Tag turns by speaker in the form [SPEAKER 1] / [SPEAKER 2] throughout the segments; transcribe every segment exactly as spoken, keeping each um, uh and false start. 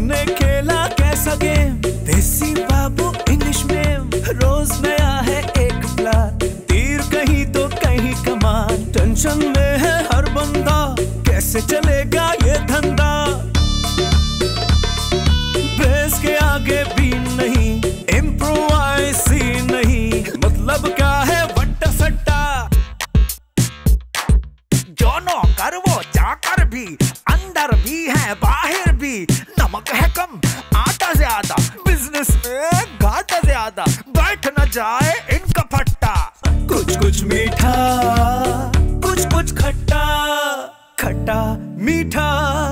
[SPEAKER 1] तूने खेला कैसा गेम, देसी बाबू इंग्लिश में, रोज नया है एक प्लान, तीर कहीं तो कहीं कमान, टेंशन में है हर बंदा, कैसे चलेगा ये धंधा, बेस के आगे भी नहीं, इम्प्रोवाइज ही नहीं, मतलब क्या है वट्टा सट्टा, जो नौकर वो जाकर भी, अंदर भी है बाहर भी, नमक है कम आटा ज्यादा, बिजनेस में घाटा ज्यादा, बैठ न जाए इनका फट्टा, कुछ कुछ मीठा कुछ कुछ खट्टा, खट्टा मीठा।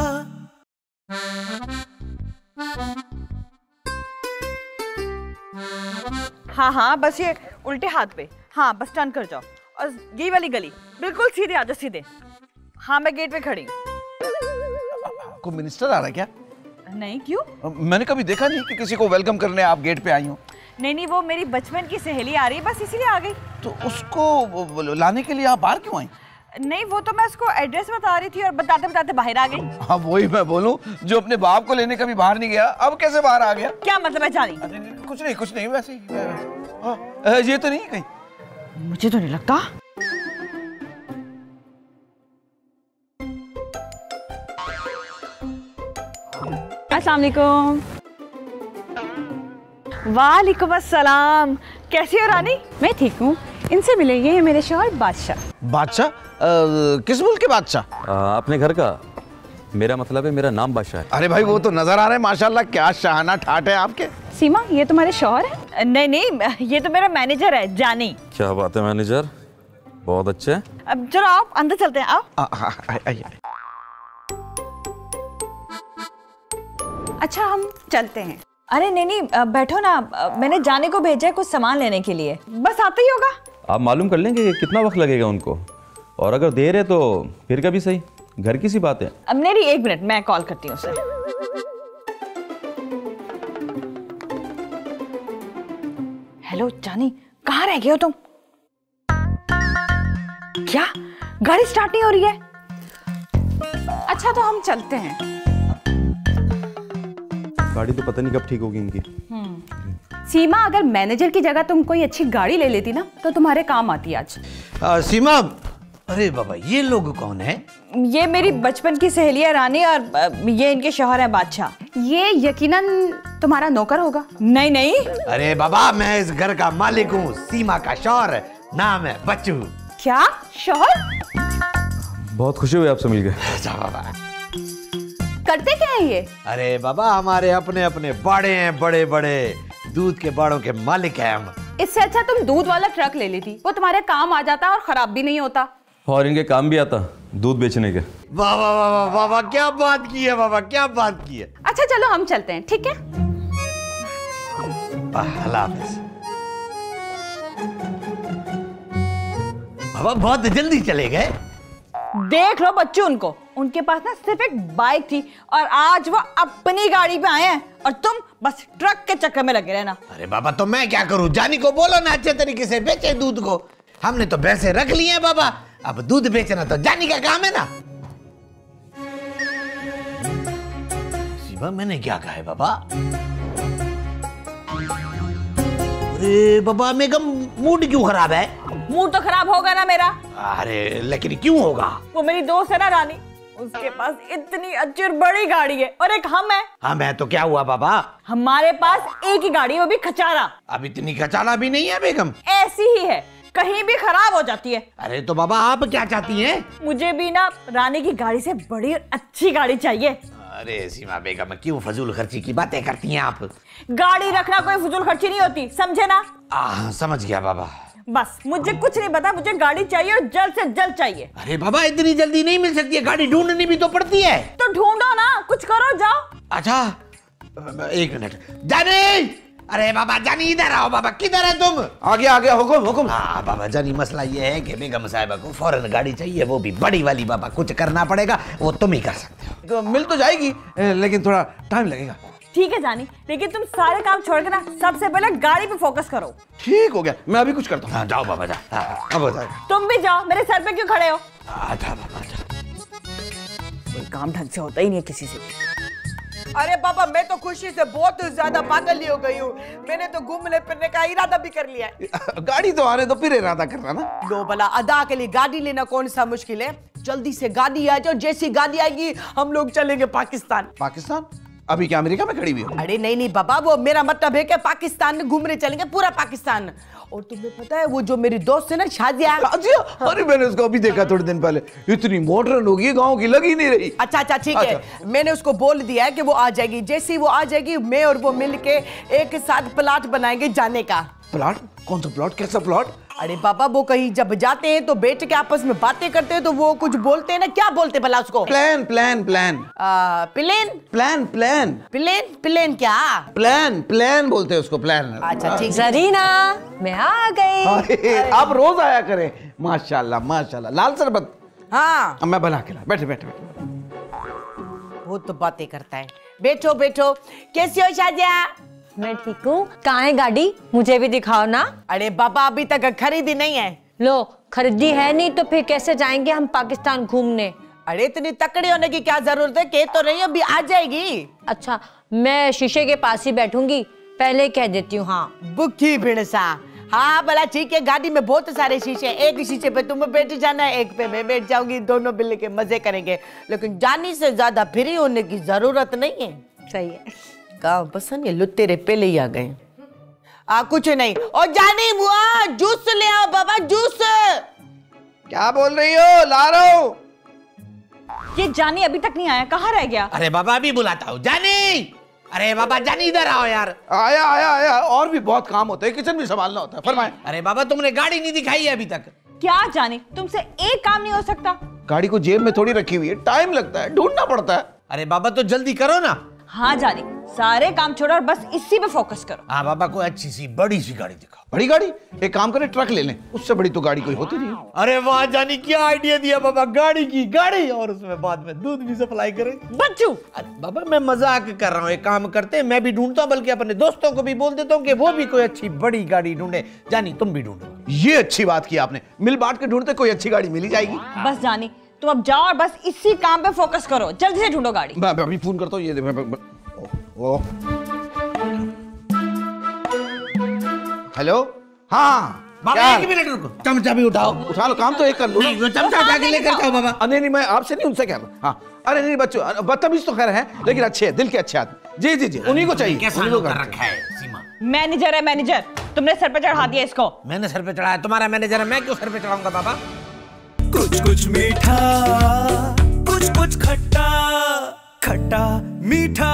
[SPEAKER 2] हाँ हाँ बस ये उल्टे हाथ पे, हाँ बस टर्न कर जाओ और यही वाली गली बिल्कुल सीधे आ जाओ सीधे। हाँ मैं गेट पे खड़ी हूँ।
[SPEAKER 3] को मिनिस्टर आ रहा है क्या?
[SPEAKER 2] नहीं क्यों?
[SPEAKER 3] मैंने कभी देखा नहीं कि किसी को वेलकम करने आप गेट पे आई हो।
[SPEAKER 2] नहीं नहीं वो मेरी बचपन की सहेली आ रही है बस इसीलिए आ गई।
[SPEAKER 3] तो उसको लाने के लिए आप बाहर क्यों आई?
[SPEAKER 2] नहीं वो तो मैं उसको एड्रेस बता रही थी और बताते बताते बाहर आ गई।
[SPEAKER 3] हाँ वही मैं बोलूं, जो अपने बाप को लेने कभी बाहर नहीं गया अब कैसे बाहर आ गया?
[SPEAKER 2] क्या मतलब है जानी?
[SPEAKER 3] कुछ नहीं कुछ नहीं वैसे ही। हाँ, ये तो नहीं कहीं?
[SPEAKER 2] मुझे तो नहीं लगता। अस्सलाम वालेकुम। वालेकुम अस्सलाम। कैसी हो रानी?
[SPEAKER 4] मैं ठीक हूँ। इनसे मिले, ये है मेरे शौहर बादशाह।
[SPEAKER 3] बादशाह? किस मुल्क के बादशाह?
[SPEAKER 5] अपने घर का। मेरा मतलब है मेरा नाम बादशाह है।
[SPEAKER 3] अरे भाई वो तो नजर आ रहे हैं माशाल्लाह, क्या शाहाना ठाट है आपके।
[SPEAKER 4] सीमा ये तुम्हारे शौहर है?
[SPEAKER 2] नहीं नहीं ये तो मेरा मैनेजर है जानी।
[SPEAKER 5] क्या बात है मैनेजर, बहुत अच्छे।
[SPEAKER 2] अब चलो आप अंदर चलते हैं। आओ।
[SPEAKER 3] आइए।
[SPEAKER 4] अच्छा हम चलते हैं।
[SPEAKER 2] अरे नहीं नहीं बैठो ना, मैंने जाने को भेजा है कुछ सामान लेने के लिए, बस आता ही होगा।
[SPEAKER 5] आप मालूम कर लेंगे कि कितना वक्त लगेगा उनको, और अगर देर है तो फिर कभी सही, घर की सी बात है।
[SPEAKER 2] अब नहीं एक मिनट मैं कॉल करती हूँ उसे। हेलो जानी, कहाँ रह गए हो तुम? क्या गाड़ी स्टार्ट नहीं हो रही है?
[SPEAKER 4] अच्छा तो हम चलते हैं।
[SPEAKER 5] गाड़ी तो पता नहीं कब ठीक होगी इनकी।
[SPEAKER 4] सीमा अगर मैनेजर की जगह तुम कोई अच्छी गाड़ी ले लेती ना तो तुम्हारे काम आती आज।
[SPEAKER 6] आ, सीमा, अरे बाबा ये लोग कौन है?
[SPEAKER 2] ये मेरी बचपन की सहेली है रानी और ये इनके शौहर है बादशाह।
[SPEAKER 4] ये यकीनन तुम्हारा नौकर होगा।
[SPEAKER 2] नहीं नहीं।
[SPEAKER 6] अरे बाबा मैं इस घर का मालिक हूँ, सीमा का शौहर, नाम है बच्चू।
[SPEAKER 2] क्या शौहर?
[SPEAKER 5] बहुत खुशी हुई आपसे मिलकर।
[SPEAKER 6] बाबा
[SPEAKER 4] करते क्या है ये?
[SPEAKER 6] अरे बाबा हमारे अपने अपने बाड़े हैं, बड़े बड़े दूध के बाड़ों के मालिक हैं हम।
[SPEAKER 4] इससे अच्छा तुम दूध वाला ट्रक ले लेती, वो तुम्हारे काम आ जाता और खराब भी नहीं होता।
[SPEAKER 5] और इनके काम भी आता दूध बेचने के।
[SPEAKER 6] वाह वाह वाह वाह वाह वाह, क्या बात की है बाबा, क्या बात की है।
[SPEAKER 4] अच्छा चलो हम चलते हैं, ठीक है?
[SPEAKER 6] अल्लाह हाफ़िज़। बाबा बहुत जल्दी चले गए।
[SPEAKER 2] देख लो बच्चों उनको, उनके पास ना सिर्फ एक बाइक थी और आज वो अपनी गाड़ी पे आए हैं और तुम बस ट्रक के चक्कर में लगे रहना।
[SPEAKER 6] अरे बाबा तो मैं क्या करूं, जानी को बोलो ना अच्छे तरीके से बेचे दूध को, हमने तो भैंसे रख ली हैं बाबा, अब दूध बेचना तो जानी का काम है ना। शिवा मैंने क्या कहा है बाबा? अरे बाबा मेरा मूड क्यों खराब है?
[SPEAKER 2] मूड तो खराब होगा ना मेरा।
[SPEAKER 6] अरे लेकिन क्यों होगा?
[SPEAKER 2] वो मेरी दोस्त है ना रानी, उसके पास इतनी अच्छी और बड़ी गाड़ी है और एक हम है।
[SPEAKER 6] हाँ मैं तो क्या हुआ बाबा?
[SPEAKER 2] हमारे पास एक ही गाड़ी है, वो भी खचारा।
[SPEAKER 6] अब इतनी खचारा भी नहीं है बेगम।
[SPEAKER 2] ऐसी ही है, कहीं भी खराब हो जाती है।
[SPEAKER 6] अरे तो बाबा आप क्या चाहती हैं?
[SPEAKER 2] मुझे भी ना रानी की गाड़ी से बड़ी और अच्छी गाड़ी चाहिए।
[SPEAKER 6] अरे सीमा बेगम क्यों फजूल खर्ची की बातें करती हैं आप?
[SPEAKER 2] गाड़ी रखना कोई फजूल खर्ची नहीं होती, समझे ना?
[SPEAKER 6] आ, समझ गया बाबा।
[SPEAKER 2] बस मुझे कुछ नहीं पता, मुझे गाड़ी चाहिए और जल्द से जल्द चाहिए।
[SPEAKER 6] अरे बाबा इतनी जल्दी नहीं मिल सकती है, गाड़ी ढूंढनी भी तो पड़ती है।
[SPEAKER 2] तो ढूंढो ना, कुछ करो, जाओ।
[SPEAKER 6] अच्छा एक मिनट, जानी। अरे बाबा जानी इधर आओ बाबा, किधर है तुम?
[SPEAKER 3] आगे आगे हुकुम हुकुम।
[SPEAKER 6] हाँ बाबा जानी मसला ये है कि बेगम साहिबा को फौरन गाड़ी चाहिए, वो भी बड़ी वाली बाबा, कुछ करना पड़ेगा, वो तुम ही कर सकते हो।
[SPEAKER 3] तो मिल तो जाएगी लेकिन थोड़ा टाइम लगेगा।
[SPEAKER 2] ठीक है जानी, लेकिन तुम सारे काम छोड़ के ना सबसे पहले गाड़ी पे फोकस करो।
[SPEAKER 3] ठीक हो गया, मैं अभी कुछ करता हूँ।
[SPEAKER 6] हाँ, जाओ बाबा जा। हाँ, अब हो जाएगा।
[SPEAKER 2] तुम भी जाओ, मेरे सर पे क्यों खड़े हो?
[SPEAKER 6] अच्छा बाबा जा।
[SPEAKER 2] कोई काम ढंग से होता ही नहीं है किसी से।
[SPEAKER 7] अरे बाबा मैं तो खुशी से बहुत ज्यादा पागल ही हो गई हूँ। मैंने तो घूमने फिरने का इरादा भी कर लिया है।
[SPEAKER 3] गाड़ी तो आने तो फिर इरादा करना ना।
[SPEAKER 7] लो भला, अदा के लिए गाड़ी लेना कौन सा मुश्किल है। जल्दी से गाड़ी आ जाओ, जैसी गाड़ी आएगी हम लोग चलेंगे पाकिस्तान।
[SPEAKER 3] पाकिस्तान? अभी क्या अमेरिका में खड़ी हुई हो?
[SPEAKER 7] अरे नहीं नहीं बाबा, वो मेरा मतलब है कि पाकिस्तान में घूमने चलेंगे, पूरा पाकिस्तान। और तुम्हें पता है वो जो मेरी दोस्त है ना शाजिया,
[SPEAKER 3] शाजिया? अरे मैंने उसको अभी देखा थोड़े दिन पहले, इतनी मॉडर्न होगी, गांव की लगी नहीं रही।
[SPEAKER 7] अच्छा अच्छा ठीक है, मैंने उसको बोल दिया है कि वो आ जाएगी। जैसे ही वो आ जाएगी मैं और वो मिलके एक साथ प्लाट बनाएंगे जाने का।
[SPEAKER 3] प्लाट? कौन सा प्लाट? कैसा प्लाट?
[SPEAKER 7] अरे बाबा वो कहीं जब जाते हैं तो बैठ के आपस में बातें करते हैं तो वो कुछ बोलते हैं ना, क्या बोलते भला उसको?
[SPEAKER 3] Plan plan plan
[SPEAKER 7] plane
[SPEAKER 3] plan plan
[SPEAKER 7] plane plane क्या?
[SPEAKER 3] प्लान प्लान बोलते हैं उसको, प्लान।
[SPEAKER 7] अच्छा ठीक।
[SPEAKER 8] जरीना मैं आ गई।
[SPEAKER 3] आप रोज आया करें। माशाल्लाह माशाल्लाह। लाल शरबत?
[SPEAKER 7] हाँ
[SPEAKER 3] मैं बना के ला। बैठे बैठे बैठे।
[SPEAKER 7] वो तो बातें करता है। बैठो बैठो। कैसी हो शाजिया?
[SPEAKER 8] मैं ठीक हूँ। कहाँ है गाड़ी? मुझे भी दिखाओ ना।
[SPEAKER 7] अरे बाबा अभी तक खरीदी नहीं है।
[SPEAKER 8] लो खरीदी है नहीं तो फिर कैसे जाएंगे हम पाकिस्तान घूमने?
[SPEAKER 7] अरे इतनी तकड़ी होने की क्या जरूरत है, कह तो रही अभी आ जाएगी।
[SPEAKER 8] अच्छा मैं शीशे के पास ही बैठूंगी, पहले कह देती हूँ। हाँ
[SPEAKER 7] बुक्की भिड़सा। हाँ भला ठीक है, गाड़ी में बहुत सारे शीशे, एक शीशे पे तुम बैठ जाना है, एक पे मैं बैठ जाऊंगी, दोनों मिल के मजे करेंगे। लेकिन जानी से ज्यादा फ्री होने की जरूरत नहीं है।
[SPEAKER 8] सही है।
[SPEAKER 7] गाँव पसंद है, लुटेरे पहले ही आ गए। आ कुछ नहीं। और जानी बुआ जूस ले आओ बाबा, जूस।
[SPEAKER 3] क्या बोल रही हो? ला रहा हूँ।
[SPEAKER 2] ये जानी अभी तक नहीं आया, कहाँ रह गया?
[SPEAKER 6] अरे बाबा अभी बुलाता हूँ। जानी, अरे बाबा जानी इधर आओ यार।
[SPEAKER 3] आया आया आया। और भी बहुत काम होते हैं, किचन भी संभालना होता है। फरमाए।
[SPEAKER 6] अरे बाबा तुमने गाड़ी नहीं दिखाई है अभी तक।
[SPEAKER 2] क्या जानी, तुमसे एक काम नहीं हो सकता?
[SPEAKER 3] गाड़ी को जेब में थोड़ी रखी हुई है, टाइम लगता है, ढूंढना पड़ता है।
[SPEAKER 6] अरे बाबा तो जल्दी करो ना।
[SPEAKER 2] हाँ जानी, सारे काम छोड़ो और बस इसी पे फोकस करो।
[SPEAKER 6] हाँ बाबा कोई अच्छी सी बड़ी सी गाड़ी दिखाओ।
[SPEAKER 3] बड़ी गाड़ी? एक काम करें ट्रक ले लें, उससे बड़ी तो गाड़ी कोई होती नहीं है।
[SPEAKER 6] अरे वाह जानी क्या आइडिया दिया बाबा, गाड़ी की गाड़ी और उसमें बाद में दूध भी सप्लाई करें।
[SPEAKER 7] बच्चू
[SPEAKER 6] अरे बाबा मैं मजाक कर रहा हूँ, एक काम करते हैं, मैं भी ढूंढता हूँ, बल्कि अपने दोस्तों को भी बोल देता हूँ कि वो भी कोई अच्छी बड़ी गाड़ी ढूंढे। जानी तुम भी ढूंढो।
[SPEAKER 3] ये अच्छी बात की आपने, मिल बांट के ढूंढते कोई अच्छी गाड़ी मिली जाएगी।
[SPEAKER 2] बस जानी तुम अब जाओ और बस इसी काम पे फोकस करो, जल्दी से ढूंढो गाड़ी।
[SPEAKER 3] मैं अभी फोन करता हूँ। ये ओ हेलो। हाँ
[SPEAKER 6] बाबा एक मिनट रुको, चमचा भी उठाओ।
[SPEAKER 3] उठा लो, काम तो एक कर लो।
[SPEAKER 6] नहीं चमचा उठा के लेकर जाओ बाबा।
[SPEAKER 3] नहीं नहीं मैं आपसे नहीं, उनसे कह रहा हूँ। हाँ अरे नहीं बच्चों, बदतमीज तो खैर है लेकिन अच्छे हैं, दिल के अच्छे आदमी। जी जी जी उन्हीं को चाहिए।
[SPEAKER 6] कैसा लोग कर रखा है सीमा?
[SPEAKER 2] मैनेजर है मैनेजर, तुमने सर पे चढ़ा दिया इसको।
[SPEAKER 6] मैंने सर पे चढ़ाया? तुम्हारा मैनेजर है, मैं क्यों सर पे चढ़ाऊंगा बाबा?
[SPEAKER 1] कुछ कुछ मीठा, कुछ कुछ खट्टा, खट्टा मीठा।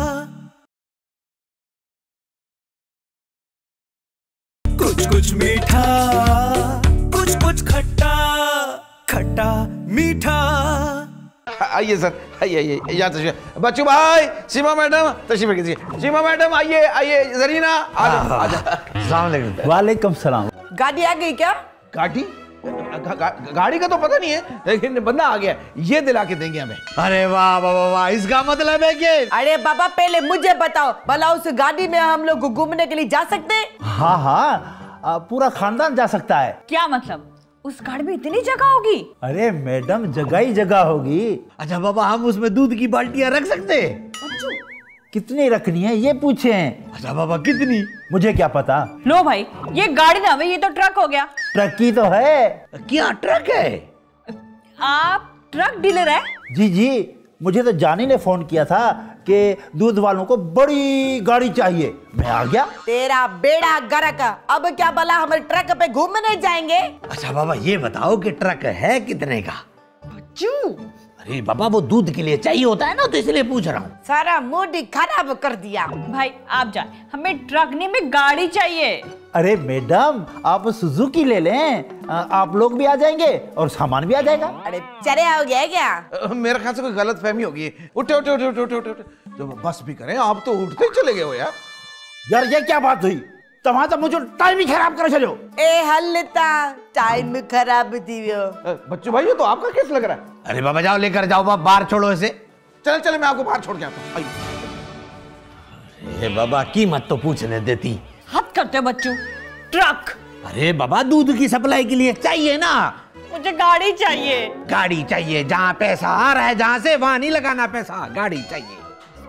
[SPEAKER 1] कुछ कुछ मीठा, कुछ कुछ खट्टा, खट्टा मीठा।
[SPEAKER 3] आइए सर, आइए आइए यहाँ तशरीफ। बच्चू भाई, सीमा मैडम तशरीफ कीजिए। सीमा मैडम आइए आइए। जरीना आ जाओ आ जाओ।
[SPEAKER 9] वालेकुम सलाम।
[SPEAKER 7] गाड़ी आ गई क्या?
[SPEAKER 3] गाड़ी? गा, गा, गाड़ी का तो पता नहीं है लेकिन बंदा आ गया, ये दिला के देंगे हमें।
[SPEAKER 6] अरे वाह वाह वाह, इसका मतलब है कि
[SPEAKER 7] अरे बाबा पहले मुझे बताओ भला उस गाड़ी में हम लोग घूमने के लिए जा सकते हैं?
[SPEAKER 9] हाँ हाँ पूरा खानदान जा सकता है।
[SPEAKER 2] क्या मतलब, उस गाड़ी में इतनी जगह होगी?
[SPEAKER 9] अरे मैडम जगह ही जगह होगी।
[SPEAKER 6] अच्छा बाबा हम उसमें दूध की बाल्टियां रख सकते हैं?
[SPEAKER 9] कितनी रखनी है ये पूछे?
[SPEAKER 6] अच्छा बाबा कितनी?
[SPEAKER 9] मुझे क्या पता।
[SPEAKER 2] लो भाई ये गाड़ी ना भाई, ये तो ट्रक हो गया।
[SPEAKER 9] ट्रक की तो है।
[SPEAKER 6] क्या ट्रक है?
[SPEAKER 2] आप ट्रक डीलर है?
[SPEAKER 9] जी जी, मुझे तो जानी ने फोन किया था कि दूध वालों को बड़ी गाड़ी चाहिए, मैं आ गया।
[SPEAKER 7] तेरा बेड़ा गर्क, अब क्या भला हम ट्रक पे घूमने जाएंगे?
[SPEAKER 6] अच्छा बाबा ये बताओ कि ट्रक है कितने का?
[SPEAKER 7] बच्चू
[SPEAKER 6] अरे बाबा वो दूध के लिए चाहिए होता है ना, तो इसलिए पूछ रहा हूँ।
[SPEAKER 7] सारा मूड खराब कर दिया।
[SPEAKER 2] भाई आप जाए, हमें ट्रक नहीं में गाड़ी चाहिए।
[SPEAKER 9] अरे मैडम आप सुजुकी ले लें, आप लोग भी आ जाएंगे और सामान भी आ जाएगा।
[SPEAKER 7] अरे चले आओ गया क्या?
[SPEAKER 3] मेरे ख्याल से कोई गलत फहमी होगी। उठे उठे उठे उठे उठे उठे। जब बस भी करें आप तो उठते ही चले गए हो यार।
[SPEAKER 9] यार ये क्या बात हुई? तुम्हारा तो मुझे टाइम ही खराब कर चलो।
[SPEAKER 7] ए हल्लता टाइम खराब दियो।
[SPEAKER 3] बच्चों भाई ये तो आपका केस लग रहा है।
[SPEAKER 6] अरे बाबा जाओ लेकर जाओ, बाबा बाहर छोड़ो इसे।
[SPEAKER 3] चले चले मैं आपको बाहर छोड़ के आता हूँ।
[SPEAKER 6] अरे बाबा कीमत तो पूछने देती।
[SPEAKER 2] हद करते हो बच्चों। ट्रक?
[SPEAKER 6] अरे बाबा दूध की सप्लाई के लिए चाहिए ना।
[SPEAKER 2] मुझे गाड़ी चाहिए।
[SPEAKER 6] गाड़ी चाहिए, जहाँ पैसा आ रहा है जहाँ से वहाँ नहीं लगाना पैसा, गाड़ी चाहिए।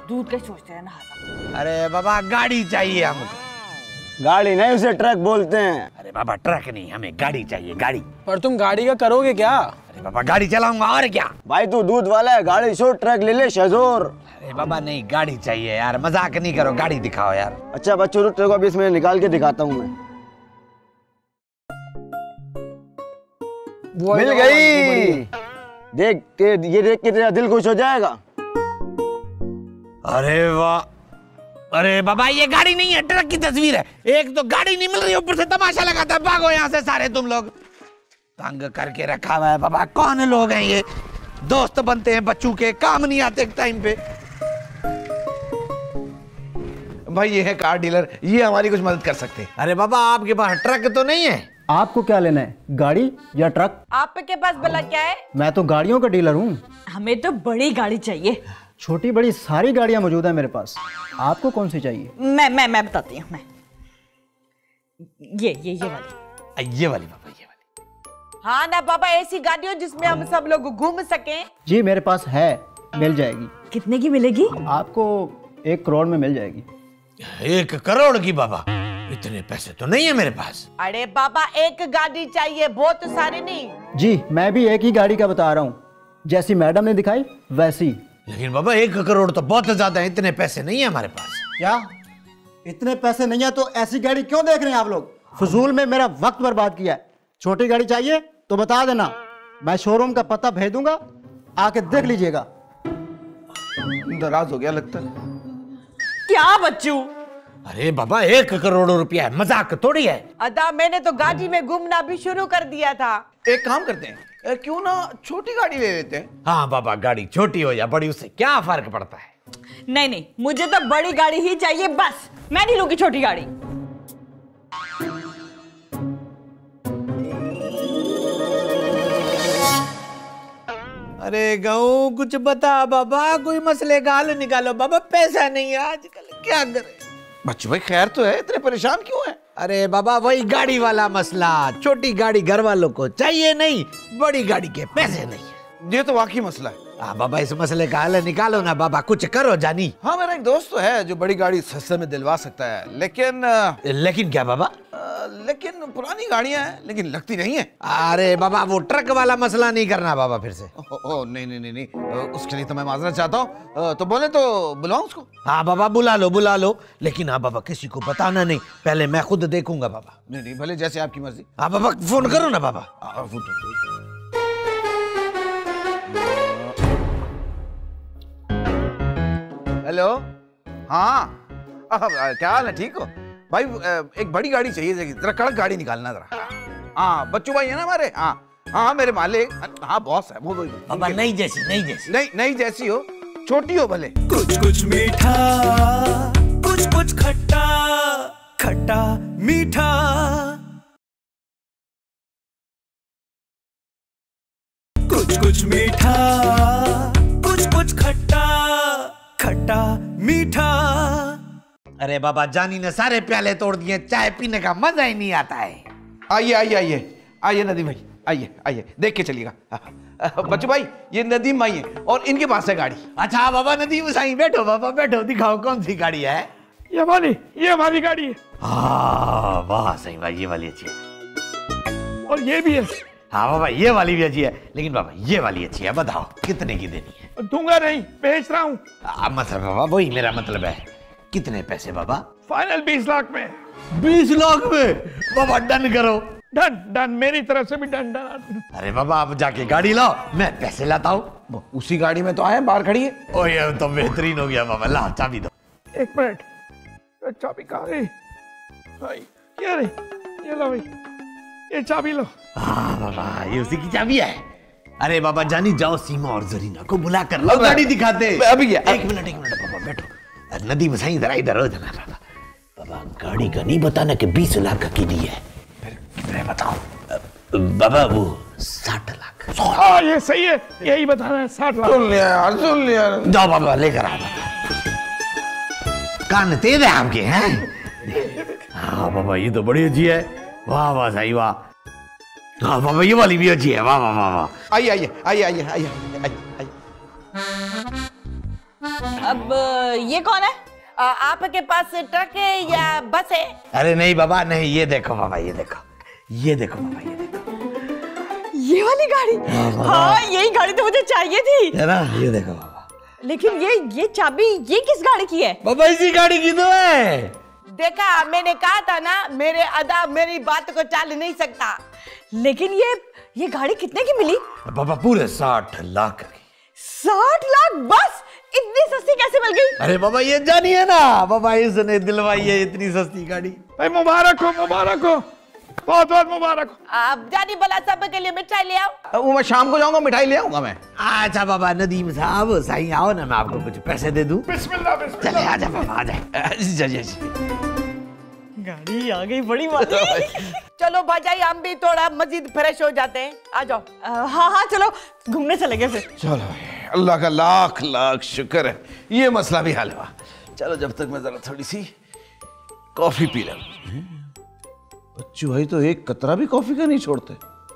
[SPEAKER 2] दूध का सोचते रहना हर।
[SPEAKER 6] अरे बाबा गाड़ी चाहिए हमको।
[SPEAKER 10] गाड़ी नहीं, उसे ट्रक बोलते हैं।
[SPEAKER 6] अरे बाबा ट्रक नहीं, हमें गाड़ी चाहिए, गाड़ी।
[SPEAKER 11] पर तुम गाड़ी का करोगे क्या?
[SPEAKER 6] अरे बाबा गाड़ी चलाऊंगा और क्या।
[SPEAKER 10] भाई तू दूध वाला है, गाड़ी छोड़ ट्रक ले ले शजोर।
[SPEAKER 6] अरे बाबा नहीं, गाड़ी चाहिए यार, मजाक नहीं करो, गाड़ी दिखाओ यार।
[SPEAKER 10] अच्छा बच्चों रुक, अभी इसमें निकाल के दिखाता हूँ मैं। मिल गई। देख के ये देख के तेरा दिल खुश हो जाएगा।
[SPEAKER 6] अरे वाह, अरे बाबा ये गाड़ी नहीं है, ट्रक की तस्वीर है। एक तो गाड़ी नहीं मिल रही, ऊपर से तमाशा लगाता है। भागो यहाँ से सारे तुम लोग, तंग करके रखा हुआ है। बाबा कौन लोग हैं ये? दोस्त बनते हैं बच्चों के, काम नहीं आते टाइम पे।
[SPEAKER 3] भाई ये है कार डीलर, ये हमारी कुछ मदद कर सकते हैं।
[SPEAKER 6] अरे बाबा आपके पास ट्रक तो नहीं है?
[SPEAKER 12] आपको क्या लेना है, गाड़ी या ट्रक?
[SPEAKER 7] आपके पास भला क्या है?
[SPEAKER 12] मैं तो गाड़ियों का डीलर हूँ।
[SPEAKER 2] हमें तो बड़ी गाड़ी चाहिए।
[SPEAKER 12] छोटी बड़ी सारी गाड़ियां मौजूद है मेरे पास। आपको कौन सी चाहिए?
[SPEAKER 2] मैं मैं मैं बताती हूँ। मैं ये ये ये वाली
[SPEAKER 6] ये वाली बाबा, ये वाली।
[SPEAKER 7] हाँ ना बाबा, ऐसी गाड़ी हो जिसमें हम सब लोग घूम सकें।
[SPEAKER 12] जी मेरे पास है, मिल जाएगी।
[SPEAKER 2] कितने की मिलेगी?
[SPEAKER 12] आपको एक करोड़ में मिल जाएगी।
[SPEAKER 6] एक करोड़ की बाबा? इतने पैसे तो नहीं है मेरे पास।
[SPEAKER 7] अरे बाबा एक गाड़ी चाहिए, बहुत सारी नहीं।
[SPEAKER 12] जी मैं भी एक ही गाड़ी का बता रहा हूँ, जैसी मैडम ने दिखाई वैसी।
[SPEAKER 6] लेकिन बाबा एक करोड़ तो बहुत ज्यादा है, इतने पैसे नहीं है हमारे पास।
[SPEAKER 12] क्या इतने पैसे नहीं है तो ऐसी गाड़ी क्यों देख रहे हैं आप लोग? फजूल में मेरा वक्त बर्बाद किया है। छोटी गाड़ी चाहिए तो बता देना, मैं शोरूम का पता भेज दूंगा, आके देख लीजिएगा।
[SPEAKER 3] नाराज हो गया लगता है।
[SPEAKER 2] क्या बच्चू?
[SPEAKER 6] अरे बाबा एक करोड़ रुपया है, मजाक थोड़ी है।
[SPEAKER 7] अदा मैंने तो गाड़ी में घूमना भी शुरू कर दिया था।
[SPEAKER 3] एक काम करते हैं, ए, क्यों ना छोटी गाड़ी ले लेते हैं?
[SPEAKER 6] हाँ बाबा गाड़ी छोटी हो या बड़ी उससे क्या फर्क पड़ता है।
[SPEAKER 2] नहीं नहीं, मुझे तो बड़ी गाड़ी ही चाहिए बस, मैं नहीं लूंगी छोटी गाड़ी।
[SPEAKER 6] अरे गाँव कुछ बता बाबा, कोई मसले का हल निकालो बाबा, पैसा नहीं है आजकल, क्या करे।
[SPEAKER 3] बच्चों भाई खैर तो है, इतने परेशान क्यों है?
[SPEAKER 6] अरे बाबा वही गाड़ी वाला मसला, छोटी गाड़ी घर वालों को चाहिए नहीं, बड़ी गाड़ी के पैसे नहीं है।
[SPEAKER 3] ये तो वाकई मसला है।
[SPEAKER 6] हाँ बाबा इस मसले का हल निकालो ना बाबा, कुछ करो जानी।
[SPEAKER 3] हाँ मेरा एक दोस्त तो है जो बड़ी गाड़ी सस्ते में दिलवा सकता है, लेकिन
[SPEAKER 6] लेकिन क्या बाबा?
[SPEAKER 3] लेकिन पुरानी गाड़ियां हैं लेकिन लगती नहीं है।
[SPEAKER 6] अरे बाबा वो ट्रक वाला मसला नहीं करना बाबा फिर से।
[SPEAKER 3] ओ, ओ, नहीं नहीं नहीं नहीं उसके लिए तो मैं माजरत चाहता हूँ, तो बोले तो बुलाऊं उसको?
[SPEAKER 6] हाँ बाबा बुला लो बुला लो, लेकिन हाँ बाबा किसी को बताना नहीं, पहले मैं खुद देखूंगा बाबा।
[SPEAKER 3] नहीं नहीं भले जैसे आपकी मर्जी।
[SPEAKER 6] हाँ बाबा फोन करो ना बाबा।
[SPEAKER 3] हेलो, हाँ क्या हाल है, ठीक हो भाई? एक बड़ी गाड़ी चाहिए, जरा कड़क गाड़ी निकालना जरा। हाँ बच्चू भाई है ना हमारे। हाँ हाँ मेरे मालिक, हाँ बॉस है वो।
[SPEAKER 6] बाबा नहीं जैसी नहीं जैसी
[SPEAKER 3] नहीं नहीं जैसी हो, छोटी हो भले।
[SPEAKER 1] कुछ कुछ मीठा, कुछ कुछ खट्टा, खट्टा मीठा। कुछ कुछ मीठा, कुछ कुछ खट्टा, खट्टा मीठा।
[SPEAKER 6] अरे बाबा जानी ने सारे प्याले तोड़ दिए, चाय पीने का मजा ही नहीं आता है।
[SPEAKER 3] आइए आइए आइए आइए नदीम भाई, आइए आइए देख के चलिएगा। बच्चू भाई ये नदीम भाई है और इनके पास है गाड़ी।
[SPEAKER 6] अच्छा बाबा नदीम साईं बैठो बाबा बैठो, दिखाओ कौन सी गाड़ी है।
[SPEAKER 13] ये वाली, ये हमारी गाड़ी है।
[SPEAKER 6] हाँ वाह सही भाई, ये वाली अच्छी है।
[SPEAKER 13] और ये भी है।
[SPEAKER 6] हाँ बाबा ये वाली भी अच्छी है, लेकिन बाबा ये वाली अच्छी है, बताओ कितने की देनी है?
[SPEAKER 13] दूंगा नहीं, बेच रहा हूँ।
[SPEAKER 6] मतलब बाबा वही मेरा मतलब है, कितने पैसे बाबा?
[SPEAKER 13] फाइनल बीस लाख में।
[SPEAKER 6] बीस लाख में बाबा डन करो।
[SPEAKER 13] डन डन, मेरी तरफ से भी डन डन।
[SPEAKER 6] अरे बाबा आप जाके गाड़ी लाओ, मैं पैसे लाता हूँ।
[SPEAKER 3] उसी गाड़ी में तो आए, बाहर खड़ी है।
[SPEAKER 6] ओ ये तो बेहतरीन हो गया बाबा, ला चाबी दो।
[SPEAKER 13] एक मिनट, चाबी कहाँ गई? ये रही, ये लो भाई, ये चाबी लो।
[SPEAKER 6] हाँ बाबा ये उसी की चाबी है। अरे बाबा जानी जाओ सीमा और जरीना को बुला कर लो, गाड़ी दिखाते।
[SPEAKER 3] अभी
[SPEAKER 6] एक मिनट एक मिनट बाबा बैठो। नदीम साईं जरा इधर हो जाना बाबा। बाबा गाड़ी का नहीं बताना कि बीस लाख की दी है, फिर कितने बताओ? बाबा वो साठ लाख।
[SPEAKER 13] हाँ ये सही है, यही बताना है, साठ लाख।
[SPEAKER 3] सुन लिया यार, सुन लिया।
[SPEAKER 6] जाओ बाबा लेकर आओ। कान तेज है आपके हैं? हाँ बाबा ये तो बड़ी अच्छी है, वाह वाह सही वाह। हाँ बाबा ये वाली भी अच्छी है, वाह वाह वाह वाह।
[SPEAKER 3] आइए आइए आइए आइए आइए आइए।
[SPEAKER 2] अब ये कौन है?
[SPEAKER 7] आ, आपके पास ट्रक है या बस है?
[SPEAKER 6] अरे नहीं बाबा नहीं, ये देखो बाबा, ये देखो, ये देखो बाबा, ये देखो,
[SPEAKER 2] ये वाली गाड़ी। हाँ यही गाड़ी तो मुझे चाहिए थी,
[SPEAKER 6] है ना? ये देखो बाबा।
[SPEAKER 2] लेकिन ये ये चाबी ये किस गाड़ी की है?
[SPEAKER 6] बाबा इसी गाड़ी की तो है।
[SPEAKER 7] देखा, मैंने कहा था ना, मेरे अदा मेरी बात को टाल नहीं सकता।
[SPEAKER 2] लेकिन ये ये गाड़ी कितने की मिली?
[SPEAKER 6] बाबा पूरे साठ लाख की।
[SPEAKER 2] साठ लाख बस? इतनी सस्ती कैसे मिल गई?
[SPEAKER 6] अरे बाबा ये जानिए ना, बाबा इसने दिलवाई है इतनी सस्ती गाड़ी।
[SPEAKER 13] भाई मुबारक हो, मुबारक हो, बहुत बहुत मुबारक हो।
[SPEAKER 7] आप जानी भला सब के लिए मिठाई ले आओ।
[SPEAKER 3] वो मैं शाम को जाऊंगा, मिठाई ले आऊंगा मैं।
[SPEAKER 6] अच्छा बाबा नदीम साहब सही आओ ना, मैं आपको कुछ पैसे दे दूं।
[SPEAKER 13] बिस्मिल्लाह बिस्मिल्लाह।
[SPEAKER 6] चले आजा बाबा आजा।
[SPEAKER 2] गाड़ी आ गई बड़ी वाली।
[SPEAKER 7] चलो भाई हम भी थोड़ा मजीद फ्रेश हो जाते हैं, आ जाओ।
[SPEAKER 2] हाँ हाँ चलो घूमने चलेंगे फिर।
[SPEAKER 3] चलो अल्लाह का लाख लाख शुक्र है, ये मसला भी हल हुआ। चलो जब तक मैं जरा थोड़ी सी कॉफी पी लूं। बच्चू भाई तो एक कतरा भी कॉफी का नहीं छोड़ते।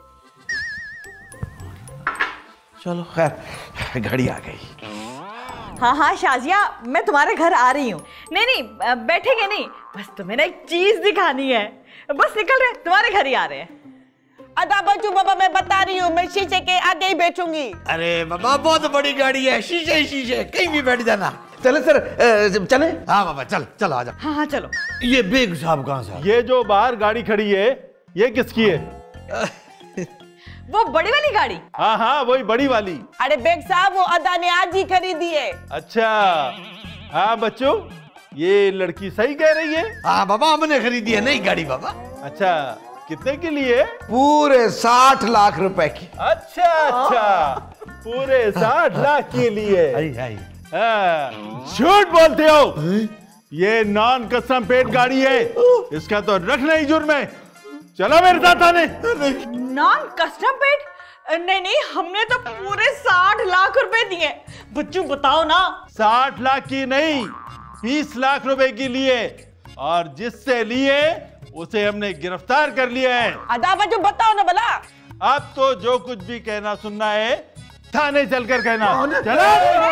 [SPEAKER 3] चलो खैर घड़ी आ गई।
[SPEAKER 2] हाँ हाँ शाजिया, मैं तुम्हारे घर आ रही हूँ। नहीं नहीं बैठेंगे नहीं, बस तुम्हें ना एक चीज दिखानी है। बस निकल रहे, तुम्हारे घर ही आ रहे हैं।
[SPEAKER 7] अदा बच्चू बाबा मैं बता रही हूँ, मैं शीशे के आगे ही बैठूंगी।
[SPEAKER 6] अरे बाबा बहुत बड़ी गाड़ी है, शीशे शीशे कहीं भी बैठ जाना।
[SPEAKER 3] चले सर, चले।
[SPEAKER 6] हाँ बाबा चल चलो आजा।
[SPEAKER 2] हाँ हाँ चलो।
[SPEAKER 6] ये बेग साहब कहाँ से?
[SPEAKER 14] ये जो बाहर गाड़ी खड़ी है ये किसकी है?
[SPEAKER 2] वो बड़ी वाली गाड़ी।
[SPEAKER 14] हाँ हाँ वही बड़ी वाली।
[SPEAKER 7] अरे बेग साहब वो अदा ने आज ही खरीदी है।
[SPEAKER 14] अच्छा हाँ बच्चों, ये लड़की सही कह रही है।
[SPEAKER 6] हाँ बाबा हमने खरीदी है नई गाड़ी बाबा।
[SPEAKER 14] अच्छा कितने के लिए?
[SPEAKER 3] पूरे साठ लाख रुपए की।
[SPEAKER 14] अच्छा अच्छा पूरे साठ लाख के लिए। हाँ, झूठ बोलते हो, ये नॉन कस्टम पेड गाड़ी है, इसका तो रखना ही जुर्म है। चलो मेरे साथ आने।
[SPEAKER 2] Non custom paid? नहीं नहीं हमने तो पूरे साठ लाख रुपए दिए। बच्चू बताओ ना।
[SPEAKER 14] साठ लाख की नहीं, बीस लाख रुपए की लिए, और जिससे लिए उसे हमने गिरफ्तार कर लिया है।
[SPEAKER 7] अदा बच्चू बताओ ना भला।
[SPEAKER 14] अब तो जो कुछ भी कहना सुनना है थाने चलकर कहना। चलो।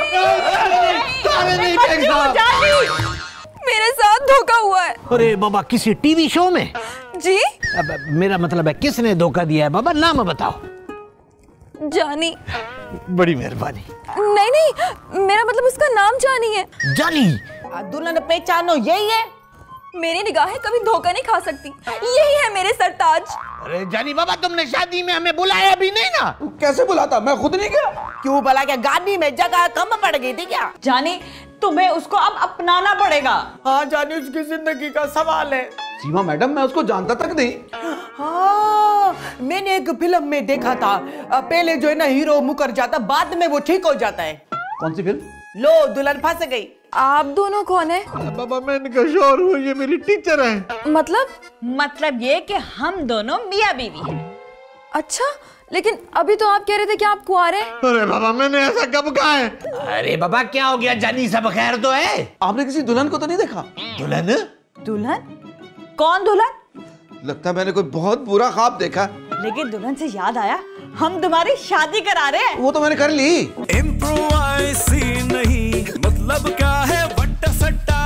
[SPEAKER 15] मेरे साथ धोखा हुआ है।
[SPEAKER 6] अरे बाबा किसी टीवी शो में?
[SPEAKER 15] जी
[SPEAKER 6] अब मेरा मतलब है किसने धोखा दिया है बाबा, नाम बताओ।
[SPEAKER 15] जानी।
[SPEAKER 6] बड़ी मेहरबानी।
[SPEAKER 15] नहीं नहीं मेरा मतलब उसका नाम जानी है।
[SPEAKER 6] जानी?
[SPEAKER 7] दुल्हन पहचानो यही है।
[SPEAKER 15] मेरी निगाहें कभी धोखा नहीं खा सकती, यही है मेरे सरताज।
[SPEAKER 6] अरे जानी बाबा तुमने शादी में हमें बुलाया भी नहीं ना?
[SPEAKER 3] कैसे बुलाता, मैं खुद नहीं गया।
[SPEAKER 7] क्यों भला, क्या गाड़ी में जगह कम पड़ गई थी क्या?
[SPEAKER 2] जानी तुम्हें उसको अब अपनाना पड़ेगा।
[SPEAKER 7] हाँ जानी उसकी जिंदगी का सवाल है।
[SPEAKER 3] सीमा मैडम मैं उसको जानता तक नहीं।
[SPEAKER 7] हाँ मैंने एक फिल्म में देखा था, पहले जो है ना हीरो मुकर जाता, बाद में वो ठीक हो जाता है।
[SPEAKER 3] कौन सी फिल्म?
[SPEAKER 7] लो दुल्हन फंस गई।
[SPEAKER 15] आप दोनों कौन है?
[SPEAKER 14] बाबा मैं इनका शौहर हूँ, ये मेरी टीचर है।
[SPEAKER 15] मतलब?
[SPEAKER 2] मतलब ये कि हम दोनों मियाँ बीवी हैं।
[SPEAKER 15] अच्छा लेकिन अभी तो आप कह रहे थे कि आप कुंवारे हैं।
[SPEAKER 14] अरे बाबा मैंने ऐसा कब कहा है?
[SPEAKER 6] अरे बाबा क्या हो गया, जानी सब खैर तो है?
[SPEAKER 3] आपने किसी दुल्हन को तो नहीं देखा?
[SPEAKER 6] दुल्हन?
[SPEAKER 2] दुल्हन? कौन दुल्हन?
[SPEAKER 3] लगता है मैंने कोई बहुत बुरा ख्वाब देखा।
[SPEAKER 2] लेकिन दुल्हन से याद आया, हम तुम्हारी शादी करा रहे हैं।
[SPEAKER 3] वो तो मैंने कर ली।
[SPEAKER 1] इम्प्रोवाइज़ी नहीं, मतलब क्या है वट्टा सट्टा।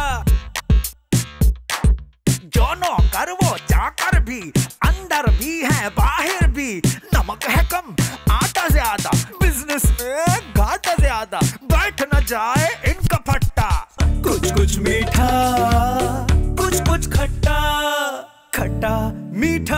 [SPEAKER 1] जो नौकर वो चाकर भी, अंदर भी है बाहर भी। नमक है कम आटा ज्यादा, बिजनेस में घाटा ज्यादा। बैठ न जाए इनका फट्टा। कुछ कुछ मीठा कुछ कुछ खट्टा, खट्टा मीठा